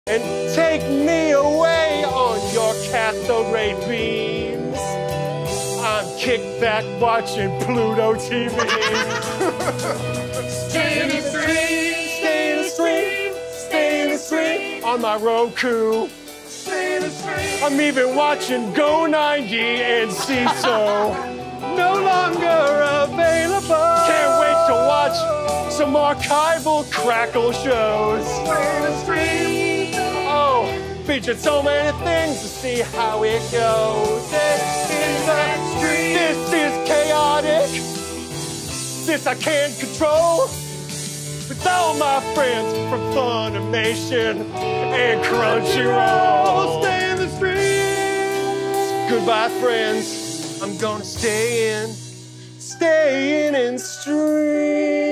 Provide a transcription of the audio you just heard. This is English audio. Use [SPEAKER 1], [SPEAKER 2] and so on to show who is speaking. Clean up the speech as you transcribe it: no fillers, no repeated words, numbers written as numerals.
[SPEAKER 1] and take me away on your cathode ray beams. I'm kicked back watching Pluto TV. Stay in the stream, stay in the stream, stay in the stream on my Roku. Stay in the stream. I'm even watching Go90 and Seeso. No longer available. Can't wait to watch some archival Crackle shows. Stay in the stream. Oh, featured so many things to see how it goes. This is chaotic. This I can't control. With all my friends from Funimation and Crunchyroll. Stay in the streets. Goodbye, friends. I'm gonna stay in and stream.